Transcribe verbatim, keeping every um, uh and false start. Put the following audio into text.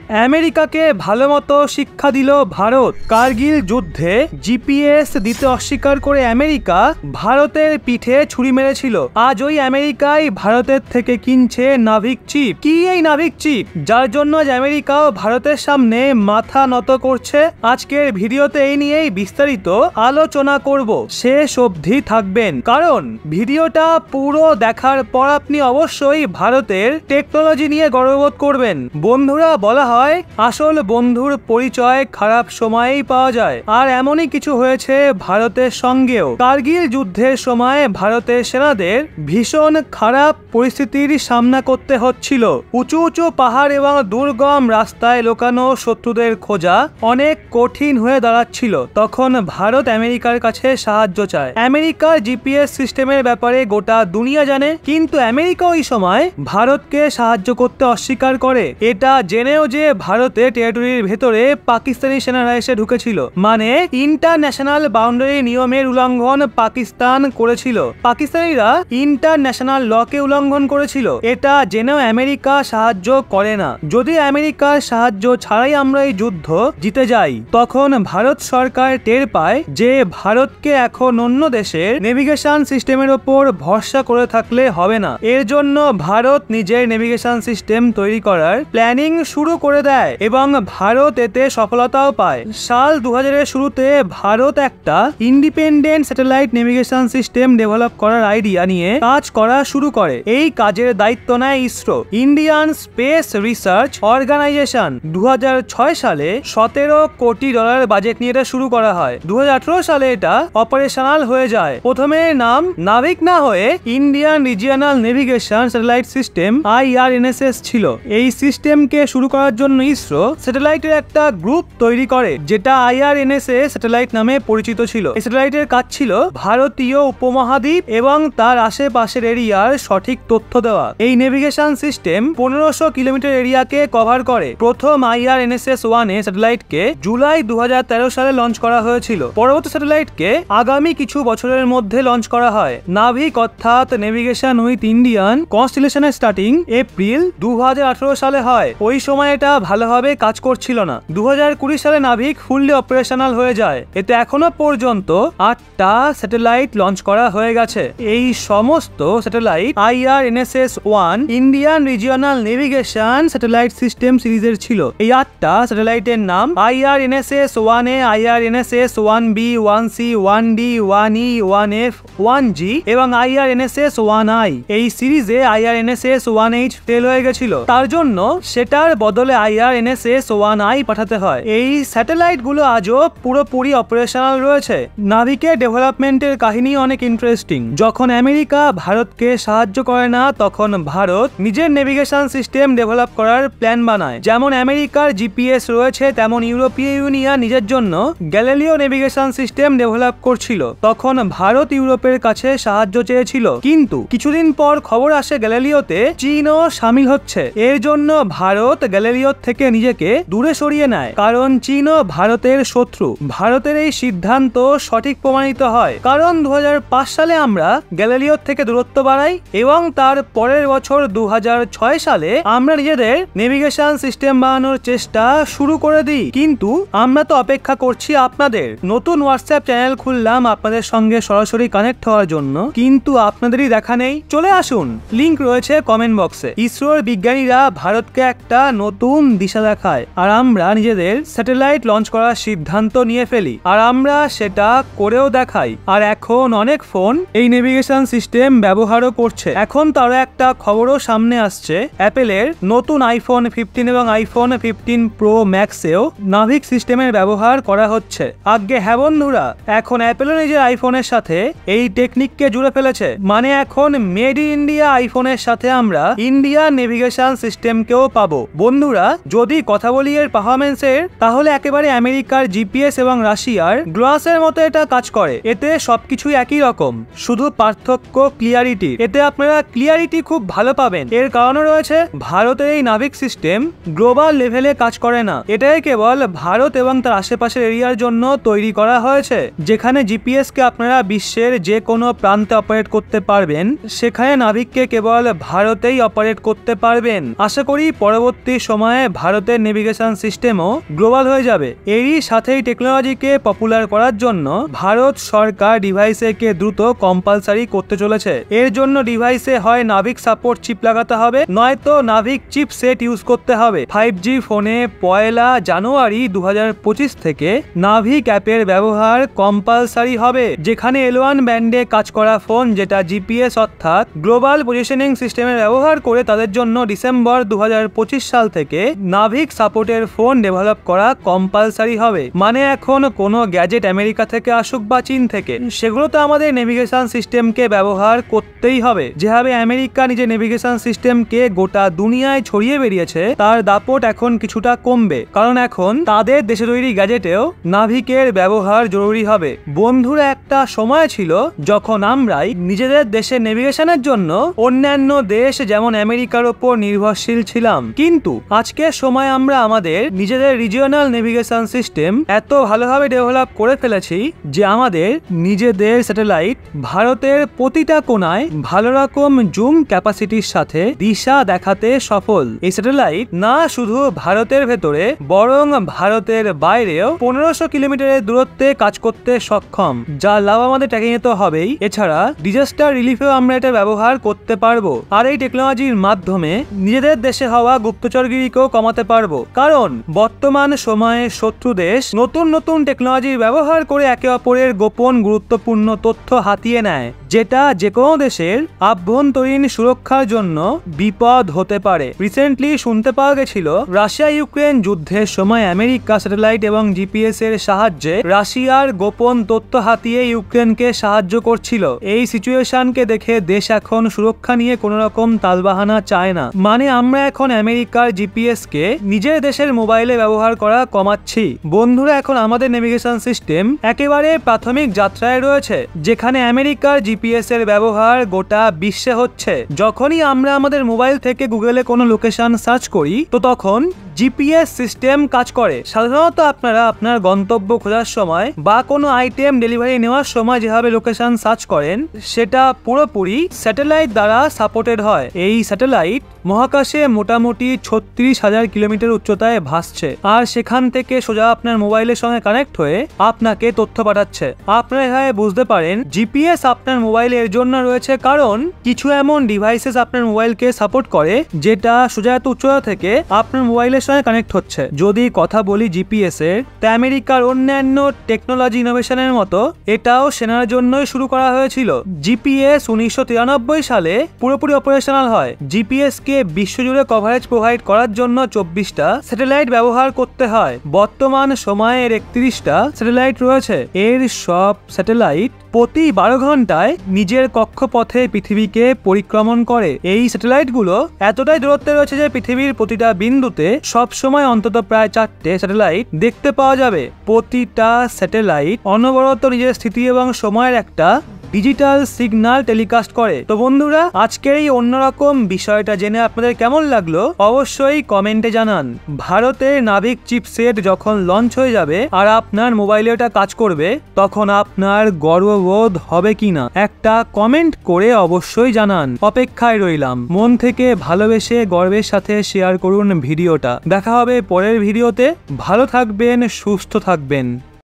আমেরিকাকে ভালোমতো শিক্ষা দিল ভারত। কার্গিল যুদ্ধে জিপিএস দিতে অস্বীকার করে আমেরিকা ভারতের পিঠে ছুরি মেরেছিল। আজ ওই আমেরিকাই ভারতের থেকে কিনছে নাভিক চিপ। কি এই নাভিক চিপ, যার জন্য আজ আমেরিকাও ভারতের সামনে মাথা নত করছে? আজকের ভিডিওতে এই নিয়েই বিস্তারিত আলোচনা করব। শেষ অবধি থাকবেন, কারণ ভিডিওটা পুরো দেখার পর আপনি অবশ্যই ভারতের টেকনোলজি নিয়ে গর্ববোধ করবেন। বন্ধুরা, বলা হয় আসল বন্ধুর পরিচয় খারাপ সময়েই পাওয়া যায়, আর এমনই কিছু হয়েছে ভারতের সঙ্গেও। কার্গিল যুদ্ধের সময় ভারতের সেনাদের ভীষণ খারাপ পরিস্থিতির সামনা করতে হচ্ছিল। উঁচু উঁচু পাহাড় এবং দুর্গম রাস্তায় লোকানো শত্রুদের খোঁজা অনেক কঠিন হয়ে দাঁড়াচ্ছিল। তখন ভারত আমেরিকার কাছে সাহায্য চায়। আমেরিকার জিপিএস সিস্টেমের ব্যাপারে গোটা দুনিয়া জানে, কিন্তু আমেরিকা ওই সময় ভারতকে সাহায্য করতে অস্বীকার করে। এটা জেনেও যে ভারতের টেরিটরির ভেতরে পাকিস্তানি সেনারা এসে ঢুকেছিল, মানে ইন্টারন্যাশনাল বাউন্ডারি নিয়মের উল্লঙ্ঘন পাকিস্তান করেছিল। পাকিস্তানিরা ইন্টারন্যাশনাল লকে উল্লঙ্ঘন করেছিল। এটা জেনেও আমেরিকা সাহায্য করে না। যদি আমেরিকার সাহায্য ছাড়াই আমরা এই যুদ্ধ জিতে যাই, তখন ভারত সরকার টের পায় যে ভারতকে এখন অন্য দেশের নেভিগেশন সিস্টেমের ওপর ভরসা করে থাকলে হবে না। এর জন্য ভারত নিজের নেভিগেশন সিস্টেম তৈরি করার প্ল্যানিং শুরু করে দেয় এবং ভারত এতে সফলতাও পায়। সাল দু হাজারের শুরুতে ভারত একটা independent satellite navigation system develop করার আইডিয়া নিয়ে কাজ করা শুরু করে। এই কাজের দায়িত্ব নেয় ISRO, Indian space research organisation. দু হাজার ছয় সালে সতেরো কোটি ডলার বাজেট নিয়ে এটা শুরু করা হয়। দু হাজার আঠারো সালে এটা অপারেশনাল হয়ে যায়। প্রথমে নাম নাভিক না হয়ে Indian regional navigation satellite system I R N S S ছিল। এই সিস্টেমকে শুরু করার জন্য ইসরো স্যাটেলাইটের একটা গ্রুপ তৈরি করে, যেটা I R N S S satellite নামে পরিচিত ছিল। এই স্যাটেলাইটের কাজ ছিল ভারতীয় উপমহাদ্বীপ এবং তার আশেপাশের এরিয়ার সঠিক তথ্য দেওয়া। এই নেভিগেশন সিস্টেম পনেরোশো কিলোমিটার এরিয়াকে কভার করে। প্রথম I R N S S one A স্যাটেলাইটকে জুলাই দু হাজার তেরো সালে লঞ্চ করা হয়েছিল। পরবর্তী স্যাটেলাইটকে আগামী কিছু বছরের মধ্যে লঞ্চ করা হয়। নাভিক অর্থাৎ নেভিগেশন উইথ ইন্ডিয়ান কনস্টেলেশনের স্টার্টিং এপ্রিল দু হাজার আঠারো সালে হয়। ওই সময় এটা ভালোভাবে কাজ করছিল না। দু হাজার কুড়ি সালে নাভিক ফুললি অপারেশনাল হয়ে যায়। এতে এখনো পর্যন্ত আটটা স্যাটেলাইট লঞ্চ করা হয়ে গেছে। এই সমস্ত satellite I R N S S one Indian regional navigation satellite system সিরিজের ছিল। এই আটটা স্যাটেলাইটের নাম I R N S S one A, I R N S S one B, one C, one D, one E, one F, one G এবং I R N S S one I. এই সিরিজে I R N S S one H fail হয়ে গেছিল, তার জন্য সেটার বদলে I R N S S one I পাঠাতে হয়। এই স্যাটেলাইট গুলো আজও পুরোপুরি অপারেশনাল রয়েছে। নাভিকের ডেভেলপমেন্টের কাহিনী অনেক ইন্টারেস্টিং। যখন আমেরিকা ভারতকে সাহায্য করে না, তখন ভারত নিজের নেভিগেশন সিস্টেম ডেভেলপ করার প্ল্যান বানায়। যেমন আমেরিকার জিপিএস রয়েছে, তেমন ইউরোপীয় ইউনিয়ন নিজের জন্য গ্যালিলিও নেভিগেশন সিস্টেম ডেভেলপ করছিল। তখন ভারত ইউরোপের কাছে সাহায্য চেয়েছিল, কিন্তু কিছুদিন পর খবর আসে গ্যালিলিওতে চীনও সামিল হচ্ছে। এর জন্য ভারত গ্যালিলিও থেকে নিজেকে দূরে সরিয়ে নেয়, কারণ চীনও ভারতের শত্রু। ভারতের এই সিদ্ধান্ত সঠিক প্রমাণিত হয়, কারণ দু হাজার পাঁচ সালে আমরা গ্যালিলিও থেকে দূরত্ব বাড়াই এবং তার পরের বছর দু হাজার ছয় সালে আমরা নিজেদের নেভিগেশন সিস্টেম বানানোর চেষ্টা শুরু করে দিই। কিন্তু আমরা তো অপেক্ষা করছি আপনাদের। নতুন হোয়াটসঅ্যাপ চ্যানেল খুললাম আপনাদের সঙ্গে সরাসরি কানেক্ট হওয়ার জন্য, কিন্তু আপনাদেরই দেখা নেই। চলে আসুন, লিংক রয়েছে কমেন্ট বক্সে। ইসরোর বিজ্ঞানীরা ভারতকে একটা নতুন দিশা দেখায়, আর আমরা নিজেদের স্যাটেলাইট লঞ্চ করার সিদ্ধান্ত নিয়ে ফেলি, আর আমরা সেটা করেও দেখাই। আর এখন অনেক ফোন এই নেভিগেশন সিস্টেম ব্যবহারও করছে। এখন তারও একটা খবরও সামনে আসছে, অ্যাপেলের নতুন আইফোন ফিফটিন এবং আইফোন ফিফটিন প্রো ম্যাক্সেও নাভিক সিস্টেমের ব্যবহার করা হচ্ছে। আগে হ্যাঁ বন্ধুরা, এখন অ্যাপেলও নিজের আইফোনের সাথে এই টেকনিককে জুড়ে ফেলেছে। মানে এখন মেড ইন ইন্ডিয়া আইফোনের সাথে আমরা ইন্ডিয়ান নেভিগেশন সিস্টেমকেও পাবো। বন্ধুরা, যদি কথা বলি এর পারফরমেন্সের, তাহলে একেবারে আমেরিকার জিপিএস এবং রাশিয়ার গ্লাসের মতো এটা কাজ করে। এতে সবকিছুই একই রকম, শুধু পার্থক্য ক্লিয়ারিটি। এতে আপনারা ক্লিয়ারিটি খুব ভালো পাবেন। এর কারণও রয়েছে, ভারতের এই নাভিক সিস্টেম গ্লোবাল লেভেলে কাজ করে না। এটাই কেবল ভারত এবং তার আশেপাশের এরিয়ার জন্য তৈরি করা হয়েছে। যেখানে জিপিএস কে আপনারা বিশ্বের যে কোনো প্রান্তে অপারেট করতে পারবেন, সেখানে নাভিককে কেবল ভারতেই অপারেট করতে পারবেন। আশা করি পরবর্তী সময়ে সময়ে ভারতের নেভিগেশন সিস্টেমও গ্লোবাল হয়ে যাবে। এরই সাথেই টেকনোলজিকে পপুলার করার জন্য ভারত সরকার ডিভাইসেকে দ্রুত কম্পালসারি করতে চলেছে। এর জন্য ডিভাইসে হয় নাভিক সাপোর্ট চিপ লাগাতে হবে, নয়তো নাভিক চিপ সেট ইউজ করতে হবে। ফাইভ জি ফোনে পয়লা জানুয়ারি দু হাজার পঁচিশ থেকে নাভিক অ্যাপের ব্যবহার কম্পালসারি হবে, যেখানে এল ওয়ান ব্যান্ডে কাজ করা ফোন যেটা জিপিএস অর্থাৎ গ্লোবাল পজিশনিং সিস্টেমের ব্যবহার করে তাদের জন্য ডিসেম্বর দু হাজার পঁচিশ সাল থেকে নাভিক সাপোর্টের ফোন ডেভেলপ করা কম্পালসারি হবে। মানে এখন কোনো গ্যাজেট আমেরিকা থেকে আসুক বা চীন থেকে, সেগুলো তো আমাদের নেভিগেশন সিস্টেমকে ব্যবহার করতেই হবে। যেভাবে আমেরিকা নিজের নেভিগেশন সিস্টেমকে গোটা দুনিয়ায় ছড়িয়ে বেরিয়েছে, তার দাপট এখন কিছুটা কমবে, কারণ এখন তাদের দেশে তৈরি গ্যাজেটেও নাভিকের ব্যবহার জরুরি হবে। বন্ধুরা, একটা সময় ছিল যখন আমরাই নিজেদের দেশের নেভিগেশনের জন্য অন্যান্য দেশ যেমন আমেরিকার ওপর নির্ভরশীল ছিলাম, কিন্তু আজকের সময় আমরা আমাদের নিজেদের রিজিওনাল নেভিগেশন সিস্টেম এত ভালোভাবে ডেভেলপ করে ফেলেছি যে আমাদের নিজেদের স্যাটেলাইট ভারতের প্রতিটা কোণায় ভালো রকম জুম ক্যাপাসিটির সাথে দিশা দেখাতে সফল। এই স্যাটেলাইট না শুধু ভারতের ভেতরে বরং ভারতের বাইরেও পনেরোশো কিলোমিটারের দূরত্বে কাজ করতে সক্ষম, যার লাভ আমাদের ট্র্যাকিং এ তো হবেই, এছাড়া ডিজাস্টার রিলিফেও আমরা এটা ব্যবহার করতে পারবো। আর এই টেকনোলজির মাধ্যমে নিজেদের দেশে হওয়া গুপ্তচরগিরিকেও কমাতে পারবো, কারণ বর্তমান সময়ে শত্রু দেশ নতুন নতুন টেকনোলজির ব্যবহার করে একে অপরের গোপন গুরুত্বপূর্ণ তথ্য হাতিয়ে নেয়, যেটা যে কোনো দেশের আভ্যন্তরীণ সুরক্ষার জন্য বিপদ হতে পারে। রিসেন্টলি শুনতে পাওয়া গেছিল রাশিয়া ইউক্রেন যুদ্ধের সময় আমেরিকা স্যাটেলাইট এবং জিপিএস এর সাহায্যে রাশিয়ার গোপন তথ্য হাতিয়ে ইউক্রেনকে সাহায্য করছিল। এই সিচুয়েশনকে দেখে দেশ এখন সুরক্ষা নিয়ে কোনো রকম তালবাহানা চায় না। মানে আমরা এখন আমেরিকার জিপিএস কে নিজের দেশের মোবাইলে ব্যবহার করা কমাচ্ছি। বন্ধুরা, এখন আমাদের নেভিগেশন সিস্টেম একেবারে প্রাথমিক যাত্রায় রয়েছে, যেখানে আমেরিকার জিপিএস এর ব্যবহার গোটা বিশ্বে হচ্ছে। যখনই আমরা আমাদের মোবাইল থেকে গুগলে কোনো লোকেশন সার্চ করি, তো তখন জিপিএস সিস্টেম কাজ করে। সাধারণত আপনারা আপনার গন্তব্য খোঁজার সময় বা কোনো আইটেম ডেলিভারি নেওয়ার সময় যেভাবে লোকেশন সার্চ করেন, সেটা পুরোপুরি স্যাটেলাইট দ্বারা সাপোর্টেড হয়। এই স্যাটেলাইট মহাকাশে মোটামুটি ছত্রিশ হাজার কিলোমিটার উচ্চতায় ভাসছে, আর সেখান থেকে সোজা আপনার মোবাইলের সঙ্গে কানেক্ট হয়ে আপনাকে তথ্য পাঠাচ্ছে। আপনারা এভাবে বুঝতে পারেন জিপিএস আপনার মোবাইলে এর জন্য রয়েছে কারণ কিছু এমন ডিভাইসেস আপনার মোবাইলকে সাপোর্ট করে যেটা সোজা এত উচ্চতা থেকে আপনার মোবাইলের সঙ্গে কানেক্ট হচ্ছে। যদি কথা বলি জিপিএস এর, তা আমেরিকার অন্যান্য টেকনোলজি ইনোভেশনের মতো এটাও সেনার জন্যই শুরু করা হয়েছিল। জিপিএস উনিশশো তিরানব্বই সালে পুরোপুরি অপারেশনাল হয়। জিপিএস কে বিশ্বজুড়ে কভারেজ প্রোভাইড করার জন্য চব্বিশটা স্যাটেলাইট ব্যবহার করতে হয়। বর্তমান সময়ের একত্রিশটা স্যাটেলাইট রয়েছে। এর সব স্যাটেলাইট প্রতি বারো ঘন্টায় নিজের কক্ষপথে পৃথিবীকে পরিক্রমণ করে। এই স্যাটেলাইটগুলো এতটাই দূরত্বে রয়েছে যে পৃথিবীর প্রতিটা বিন্দুতে সব সময় অন্তত প্রায় চারটে স্যাটেলাইট দেখতে পাওয়া যাবে। প্রতিটা স্যাটেলাইট অনবরত নিজের স্থিতি এবং সময়ের একটা ডিজিটাল সিগন্যাল টেলিকাস্ট করে। তো বন্ধুরা, আজকের এই অন্যরকম বিষয়টা জেনে আপনাদের কেমন লাগলো অবশ্যই কমেন্টে জানান। ভারতের নাভিক চিপসেট যখন লঞ্চ হয়ে যাবে আর আপনার মোবাইলে ওটা কাজ করবে, তখন আপনার গর্ববোধ হবে কিনা একটা কমেন্ট করে অবশ্যই জানান। অপেক্ষায় রইলাম। মন থেকে ভালোবেসে গর্বের সাথে শেয়ার করুন ভিডিওটা। দেখা হবে পরের ভিডিওতে। ভালো থাকবেন, সুস্থ থাকবেন।